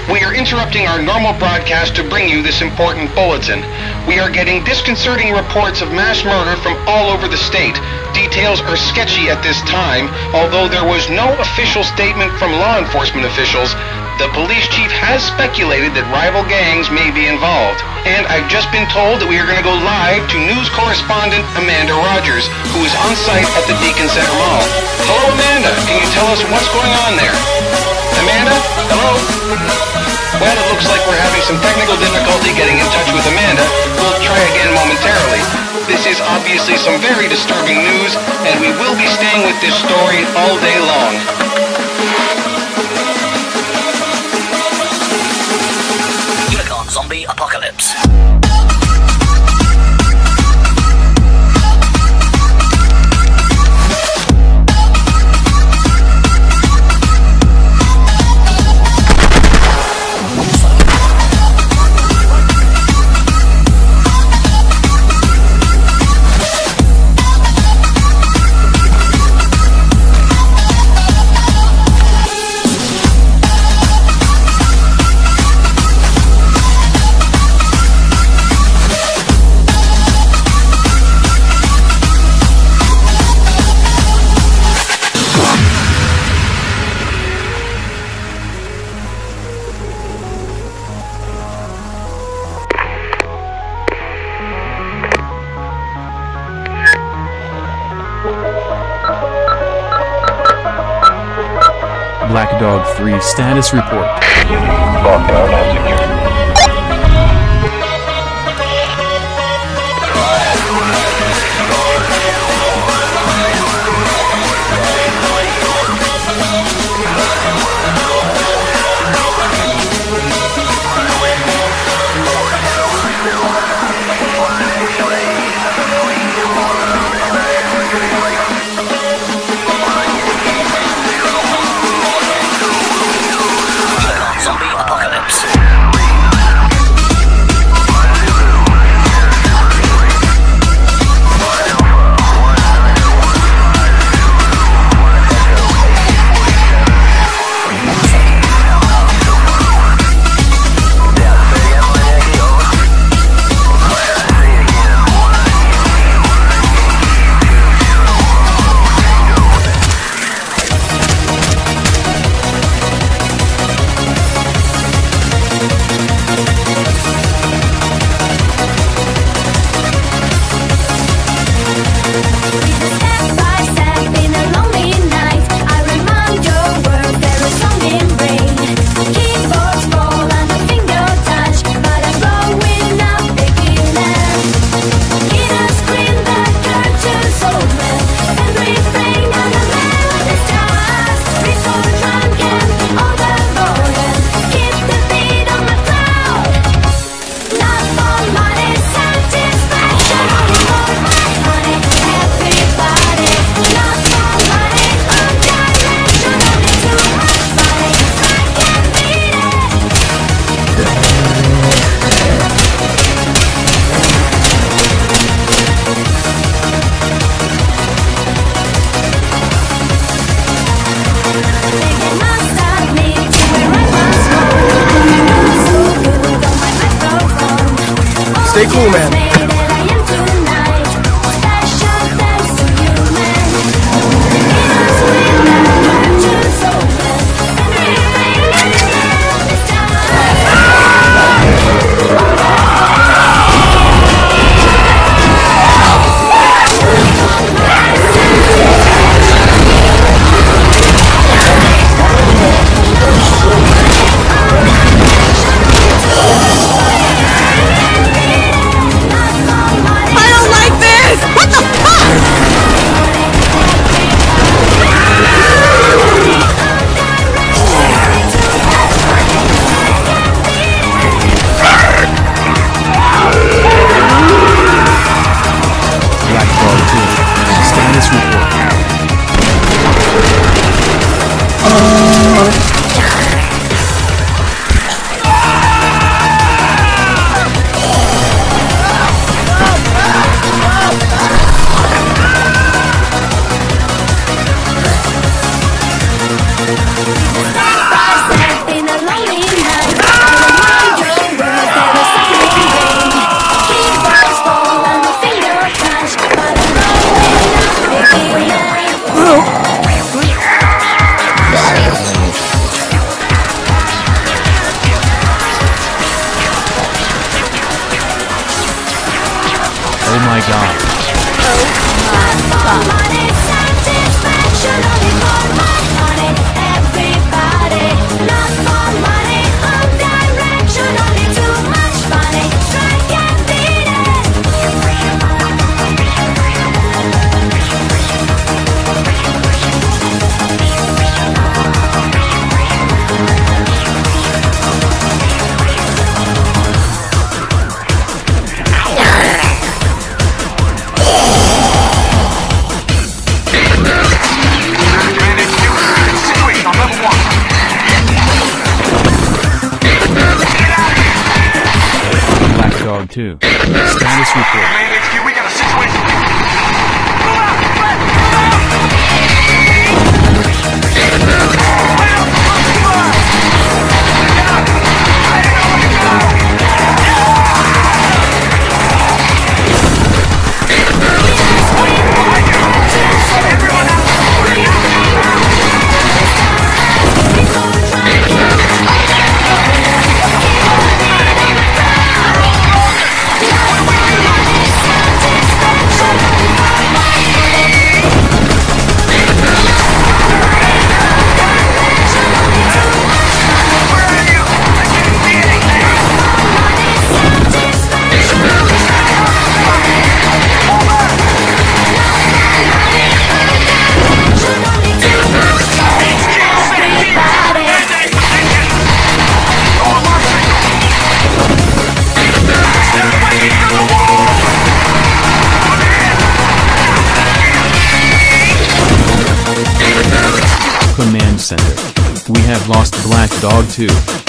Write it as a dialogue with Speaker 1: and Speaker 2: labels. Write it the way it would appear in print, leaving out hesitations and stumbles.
Speaker 1: We are interrupting our normal broadcast to bring you this important bulletin. We are getting disconcerting reports of mass murder from all over the state. Details are sketchy at this time. Although there was no official statement from law enforcement officials, the police chief has speculated that rival gangs may be involved. And I've just been told that we are going to go live to news correspondent Amanda Rogers, who is on site at the Beacon Center Mall. Hello, Amanda. Can you tell us what's going on there? Amanda? Hello? Well, it looks like we're having some technical difficulty getting in touch with Amanda. We'll try again momentarily. This is obviously some very disturbing news, and we will be staying with this story all day long.
Speaker 2: Unicorn Zombie Apocalypse.
Speaker 3: Black Dog 3 status report.
Speaker 4: Lockdown has secured.
Speaker 5: Stay cool, man.
Speaker 3: my god. Black Dog 2. Status report.
Speaker 5: HQ, we got a situation.
Speaker 3: Command Center. We have lost Black Dog 2.